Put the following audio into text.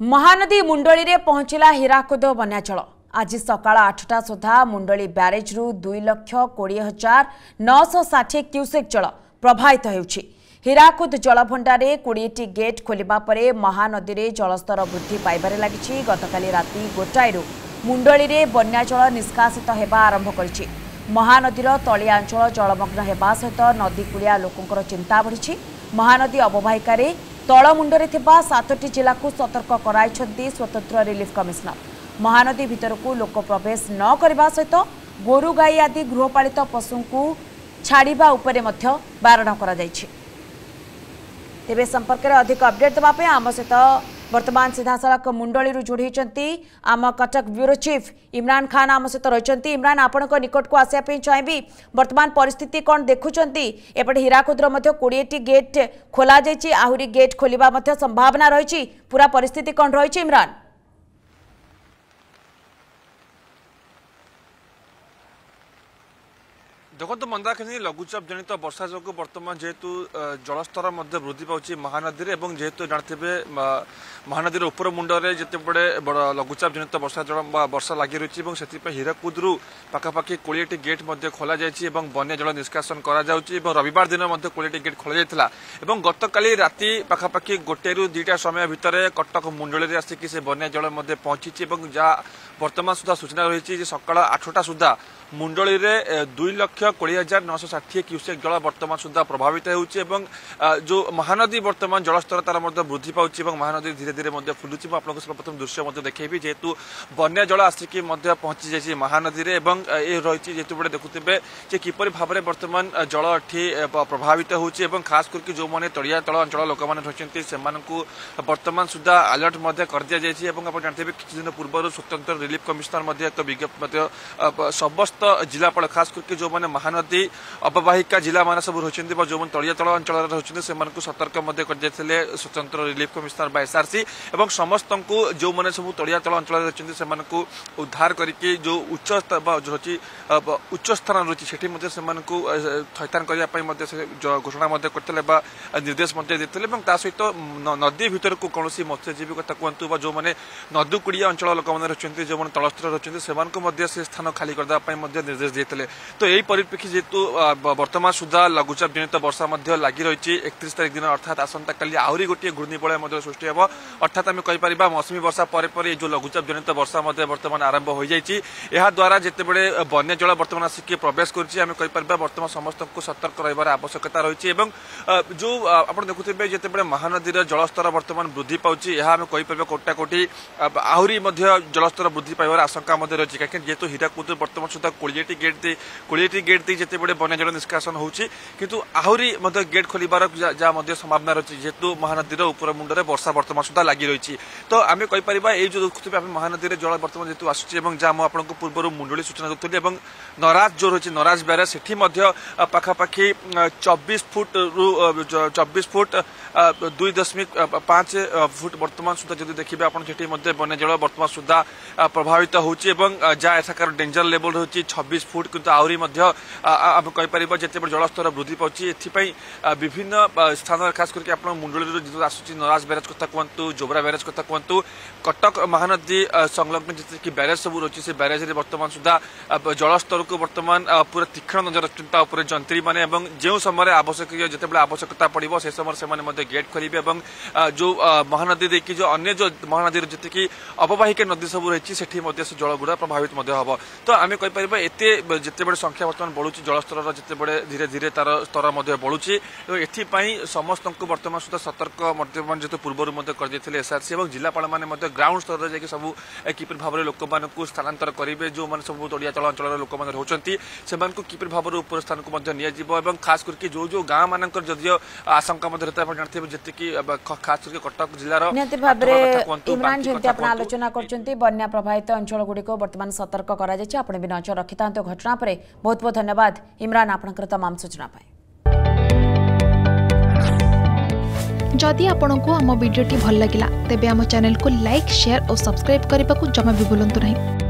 महानदी मुंडली रे पहुंचला हीराकुद बन्याचल। आज सकाळ 8टा सुधा मुंडली ब्यारेज रु 2,20,960 क्यूसेक जल प्रभावित होउछि। हीराकुद जलभंडार 20टी गेट खोलिबा परे महानदी रे जलस्तर वृद्धि पाइबारे लागिछि। गतकाली राति 1टाय मुंडली रे बन्याचल निष्कासित हेबा आरंभ करिछि। महानदीर तलिया अंचल जलमग्न हेबा सहित नदी कूलिया लोकंकर चिंता बढ़िछि। महानदी अववाहिकार तलमुंडरे थिबा 7टी जिला को सतर्क कराइछन्ति स्वतंत्र रिलीफ कमिशनर। महानदी भितर को लोक प्रवेश न करबा सहित गोरु गाई आदि गृहपालित पशु को छाड़िबा उपरे मध्य बारण करा जायछि। तेबे संपर्क में अधिक अपडेट देबा पे आम सहित वर्तमान सीधासलख मुंडली जोड़ी आम कटक ब्यूरो चीफ इमरान खान आम सहित रही। इमरान आपण निकट को आसापी चाहिए वर्तमान परिस्थिति कौन देखुंट एपटे हीराकुद्र 20टी गेट खोल आहरी गेट खोलिबा संभावना रही पूरा परिस्थिति कौन रही इमरान? देखो मंदाकिनी लघुचाप जनित वर्षा जो बर्तमान जेहेतु जलस्तर वृद्धि पाँच महानदी में जेहेतु जानते महानदी उपर मुंडे जिते बड़े लघुचाप जनित वर्षा लगी रही से हीराकुद्रु पाखापाखि 20टी गेट खोल जाइए बन्या जल निष्कासन कर रविवार दिन 20टी गेट खोल जाता गतकाली राति पाखापाखि 1 ରୁ 2ଟା समय भितर कटक मुंडली आसिक से बन्या जल पहुंची जहाँ वर्तमान सुधा सूचना रही सकाळ 8टा सुधा मुंडली रे 2,20,960 क्यूसेक जल वर्तमान सुधा प्रभावित होउछि जो महानदी वर्तमान जलस्तर तार वृद्धि पाउछि महानदी धीरे धीरे फुलुछि। आपको सर्वप्रथम दृश्य देखैबी जेहेतु बन्या जल आसिक पहुंची जाइए महानदी रे ये रही जेहेतु बड़े देखुथिबे जे किपरि भाबरे वर्तमान जल एठी प्रभावित होउछि खास करके जो माने तलिया तल अंचल लोक माने रहिसंती सेमानकु वर्तमान सुधा अलर्ट कर दिया जाइए। आप जानते किछि दिन पूर्व स्वतंत्र रिलीफ कमिशनर एक विज्ञप्ति समस्त जिलापाल खास करके जो मैंने महानदी अववाहिका जिला मान सब रही जो तलिया तल अंचल रही सतर्क कर स्वतंत्र रिलीफ कमिशनर बा एसआरसी और समस्त को जो मैंने सब तलिया तल अंचल रही उद्धार करके जो उच्च स्थान रही से थैथान करने घोषणा करते निर्देश देते सहित नदी भीतर को कौन मत्स्यजीवी कथा कहतु जो मैंने नदी कूड़िया अंचल लोक मैंने रही जो तलस्तर रही से स्थान खाली करने निर्देश देते। तो यही परिप्रेक्षी जेहेतु वर्तमान सुधा लघुचाप जनित वर्षा लगी रही 31 तारिख दिन अर्थात आसंता काली आहरी गोटे घूर्णिबलय सृष्टि होब अर्थात आम कहीपर मौसमी वर्षा पर जो लघुचाप जनित वर्षा वर्तमान आरंभ हो जाए द्वारा जिते बड़े बन्या जल वर्तमान आसिक प्रवेश कर वर्तमान समस्त को सतर्क रही आवश्यकता रही जो आप देखुए जिते बड़े महानदी जलस्तर वर्तमान वृद्धि पाँच आम कहीपर कोटा कोटी आहरी जलस्तर वृद्धि पाइबार आशंका रही कहीं जेहेतु हीराकुद वर्तमान सुधा 20टी गेट दी जिते बड़े बन्या जल निष्कासन होउछि किंतु आहरी गेट खोलिबार जहाँ संभावना रही जेहेतु महानदी उपर मुंडे वर्षा वर्तमान सुधा लगी रही। तो आम कहीपर ये जो देखुए महानदी जल वर्तमान जेहेतु आसुच्छी जहाँ आपको पूर्व मुंडली सूचना दूसरी नराज जो रही नराज ब्यारेज से पाखापाखि 24 फुट 2.5 फुट वर्तमान सुधा जो देखिए आप बन्या जल वर्तमान सुधा प्रभावित होउछि जहाँ एठाकार डेंजर लेवल रही 26 फुट किंतु आहरी आम कहीपर जिते जलस्तर वृद्धि पाँच विभिन्न स्थान खास करके आप मुंडली जो आसूँ नराज ब्यारेज कथा कहतु जोबरा ब्यारेज कथा कहतु कटक महानदी संलग्न जिते ब्यारेज सब रही से ब्यारेज वर्तमान सुधा जलस्तर को वर्तमान पूरा तीक्ष्ण नजर रखुच्च जंत्री मैंने जो समय आवश्यक जिते आवश्यकता पड़ो से समय से गेट खोलें जो महानदी देखिए जो अन्य जो महानदी जी अववाहिका नदी सब रही से जल गुड़ा प्रभावित हम। तो आम कहीपर एत जिते बड़े संख्या बर्तमान बढ़ुची जलस्तर जिते बड़े धीरे धीरे तार स्तर बढ़ुची एपाई समस्त को वर्तमान सुधा सतर्क जो पूर्व कर एसआरसी और जिलापाल मैंने ग्राउंड स्तर में सब किपर भाव में लोक मानू स्थानांतर करेंगे जो मैंने सब तलिया तल अंचल लोक मैंने रोचती से किपर भाव में उपर स्थान को नियाजिबो खास करके जो जो गाँ मान जदियो आशंका रहता है जानते जी खास करके कटक जिलार इमरान जमी आप आलोचना कर बन्या प्रभावित अंचल गुड़िक बर्तमान सतर्क कर नजर रखि घटना पर बहुत बहुत धन्यवाद इमरान आपनकर तमाम सूचना पाए। जदि आपंक आम भिडी भल लगा तेब आम चैनल को लाइक शेयर और सब्सक्राइब करने को जमा भी भूलु नहीं।